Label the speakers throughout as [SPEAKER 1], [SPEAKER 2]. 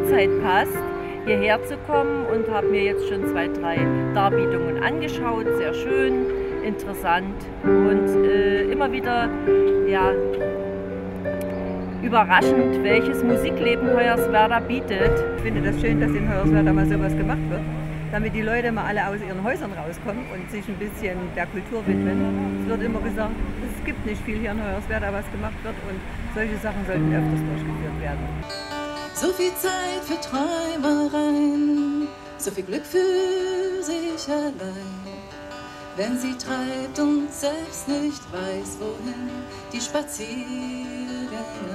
[SPEAKER 1] Freizeit passt, hierher zu kommen, und habe mir jetzt schon 2, 3 Darbietungen angeschaut. Sehr schön, interessant und immer wieder ja, überraschend, welches Musikleben Hoyerswerda bietet.
[SPEAKER 2] Ich finde das schön, dass in Hoyerswerda mal sowas gemacht wird, damit die Leute mal alle aus ihren Häusern rauskommen und sich ein bisschen der Kultur widmen. Es wird immer gesagt, es gibt nicht viel hier in Hoyerswerda, was gemacht wird, und solche Sachen sollten öfters durchgeführt werden.
[SPEAKER 3] So viel Zeit für Träumereien, so viel Glück für sich allein. Wenn sie treibt und selbst nicht weiß, wohin, die Spaziergängerin.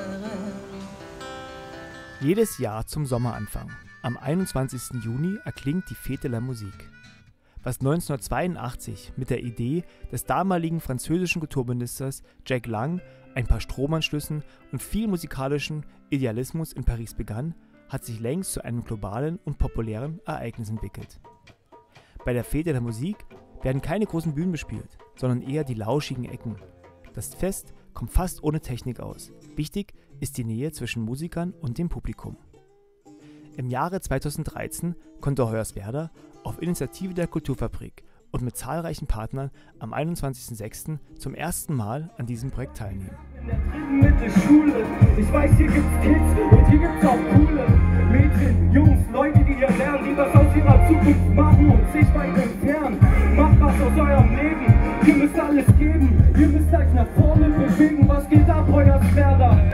[SPEAKER 4] Jedes Jahr zum Sommeranfang, am 21. Juni, erklingt die Fête de la Musique. Was 1982 mit der Idee des damaligen französischen Kulturministers Jack Lang, ein paar Stromanschlüssen und viel musikalischen Idealismus in Paris begann, hat sich längst zu einem globalen und populären Ereignis entwickelt. Bei der Fête de la Musique werden keine großen Bühnen bespielt, sondern eher die lauschigen Ecken. Das Fest kommt fast ohne Technik aus. Wichtig ist die Nähe zwischen Musikern und dem Publikum. Im Jahre 2013 konnte Hoyerswerda auf Initiative der Kulturfabrik und mit zahlreichen Partnern am 21.06. zum ersten Mal an diesem Projekt teilnehmen.
[SPEAKER 5] Ich weiß, hier gibt's Kids und hier gibt's auch coole Mädchen, Jungs, Leute, die hier lernen, die was aus ihrer Zukunft machen und sich weit entfernen. Macht was aus eurem Leben, ihr müsst alles geben, ihr müsst euch nach vorne bewegen. Was geht ab, Hoyerswerda?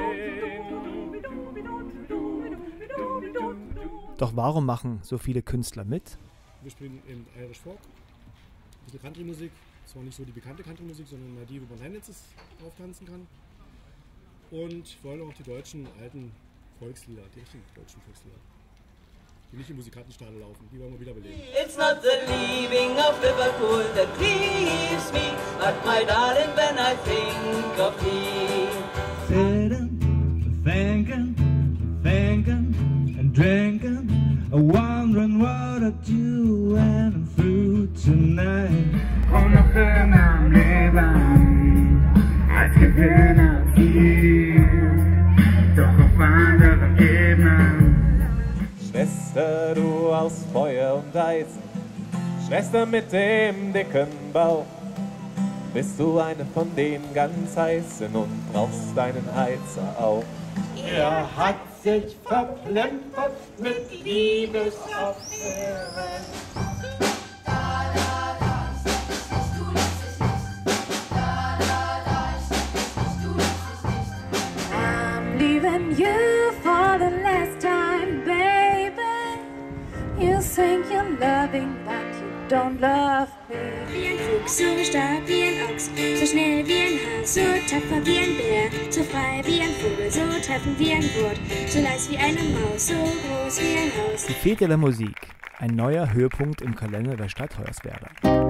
[SPEAKER 4] Doch warum machen so viele Künstler mit?
[SPEAKER 6] Wir spielen in Irish Folk, ein bisschen Country-Musik, zwar nicht so die bekannte Country-Musik, sondern mal die, wo man Leinnetzes auftanzen kann. Und wollen auch die deutschen alten Volkslieder, die richtigen deutschen Volkslieder, die nicht im Musikantenstadel laufen, die wollen wir wieder beleben.
[SPEAKER 3] It's not the leaving of Liverpool that grieves me, but my darling, when I think of thee.
[SPEAKER 5] Sitting, thinking, and drinking, wondering what I do when I'm through tonight. Komm noch immer am Leben, als Gewinner viel, doch auf anderen Ebenen.
[SPEAKER 7] Schwester, du aus Feuer und Eisen, Schwester mit dem dicken Bauch, bist du eine von den ganz heißen und brauchst deinen Heizer auch.
[SPEAKER 5] Er hat sich verplempert mit Liebesaffären.
[SPEAKER 8] I'm leaving you for the last time, baby. You think you're loving, but you don't love me.
[SPEAKER 9] Wie ein Fuchs, so stark wie ein Ochs, so schnell wie ein Hase, so tapfer wie ein Bär, so frei wie ein Vogel, so treffend wie ein Wort, so leis wie eine Maus, so groß wie ein Haus.
[SPEAKER 4] Die Fête de la Musique, ein neuer Höhepunkt im Kalender der Stadt Hoyerswerda.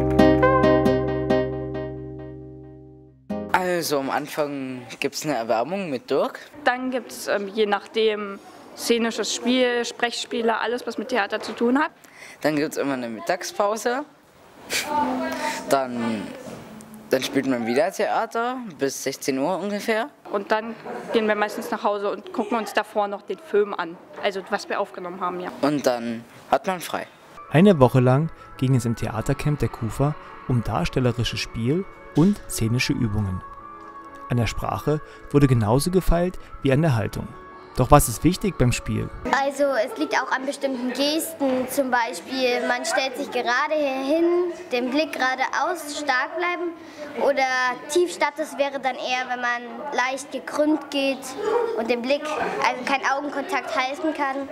[SPEAKER 10] Also am Anfang gibt es eine Erwärmung mit Dirk.
[SPEAKER 11] Dann gibt es je nachdem szenisches Spiel, Sprechspiele, alles was mit Theater zu tun hat.
[SPEAKER 10] Dann gibt es immer eine Mittagspause. Dann spielt man wieder Theater bis 16 Uhr ungefähr.
[SPEAKER 11] Und dann gehen wir meistens nach Hause und gucken uns davor noch den Film an, also was wir aufgenommen haben, ja.
[SPEAKER 10] Und dann hat man frei.
[SPEAKER 4] Eine Woche lang ging es im Theatercamp der KUFA um darstellerisches Spiel und szenische Übungen. An der Sprache wurde genauso gefeilt wie an der Haltung. Doch was ist wichtig beim Spiel?
[SPEAKER 12] Also es liegt auch an bestimmten Gesten, zum Beispiel man stellt sich gerade hier hin, den Blick geradeaus, stark bleiben, oder Tiefstatus wäre dann eher, wenn man leicht gekrümmt geht und den Blick, also keinen Augenkontakt halten kann.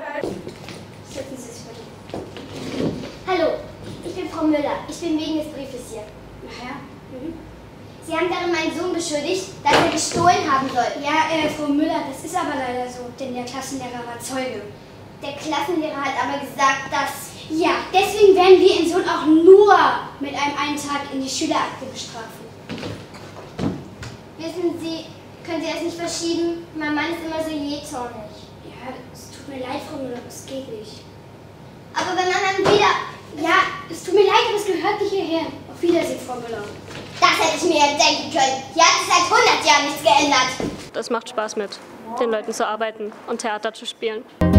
[SPEAKER 13] Hallo, ich bin Frau Müller, ich bin wegen des Briefes hier.
[SPEAKER 9] Ach ja?
[SPEAKER 13] Sie haben darin meinen Sohn beschuldigt, dass er gestohlen haben soll.
[SPEAKER 9] Ja, Frau Müller, das ist aber leider so, denn der Klassenlehrer war Zeuge.
[SPEAKER 13] Der Klassenlehrer hat aber gesagt, dass...
[SPEAKER 9] Ja, deswegen werden wir Ihren Sohn auch nur mit einem Eintrag in die Schülerakte bestrafen.
[SPEAKER 13] Wissen Sie, können Sie das nicht verschieben? Mein Mann ist immer so jähzornig.
[SPEAKER 9] Ja, es tut mir leid, Frau Müller, das geht nicht.
[SPEAKER 13] Aber wenn man dann wieder...
[SPEAKER 9] Ja, es tut mir leid, aber es gehört nicht hierher. Auf Wiedersehen, Frau Müller.
[SPEAKER 13] Das hätte ich mir ja denken können. Hier hat sich seit 100 Jahren nichts geändert.
[SPEAKER 14] Es macht Spaß, mit den Leuten zu arbeiten und Theater zu spielen.